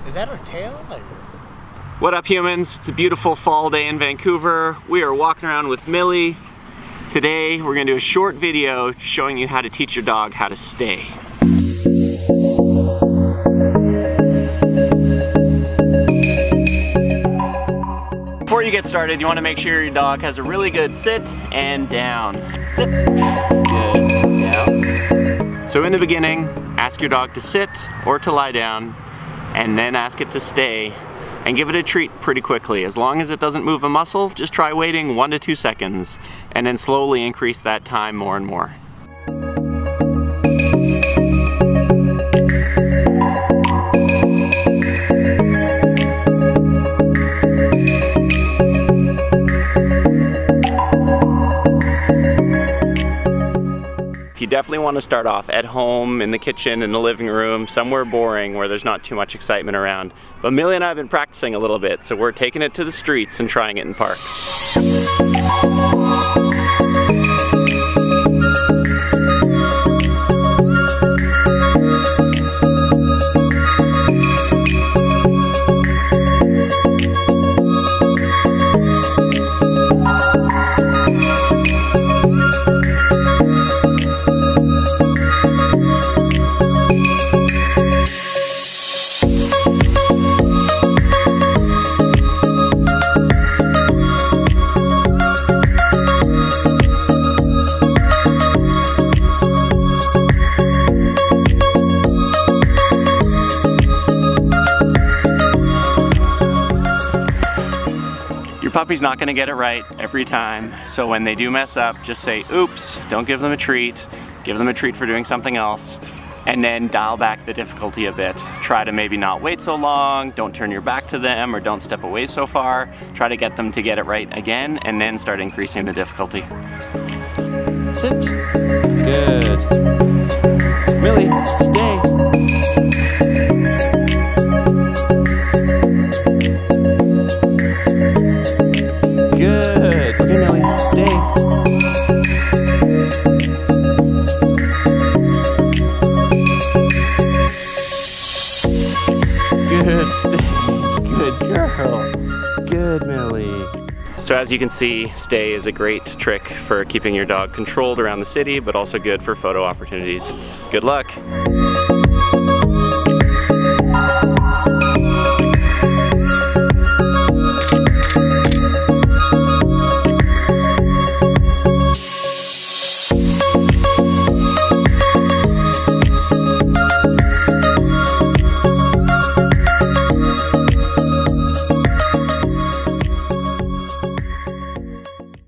Is that her tail? What up, humans? It's a beautiful fall day in Vancouver. We are walking around with Millie. Today, we're gonna do a short video showing you how to teach your dog how to stay. Before you get started, you wanna make sure your dog has a really good sit and down. Sit. Good, sit down. So in the beginning, ask your dog to sit or to lie down, and then ask it to stay, and give it a treat pretty quickly. As long as it doesn't move a muscle, just try waiting 1 to 2 seconds, and then slowly increase that time more and more. You definitely want to start off at home, in the kitchen, in the living room, somewhere boring where there's not too much excitement around. But Millie and I have been practicing a little bit, so we're taking it to the streets and trying it in parks. Puppy's not gonna get it right every time, so when they do mess up, just say, oops, don't give them a treat, give them a treat for doing something else, and then dial back the difficulty a bit. Try to maybe not wait so long, don't turn your back to them, or don't step away so far. Try to get them to get it right again, and then start increasing the difficulty. Sit. Good. Millie, stay. Good. Okay, Millie, stay. Good, stay. Good girl. Good, Millie. So as you can see, stay is a great trick for keeping your dog controlled around the city, but also good for photo opportunities. Good luck.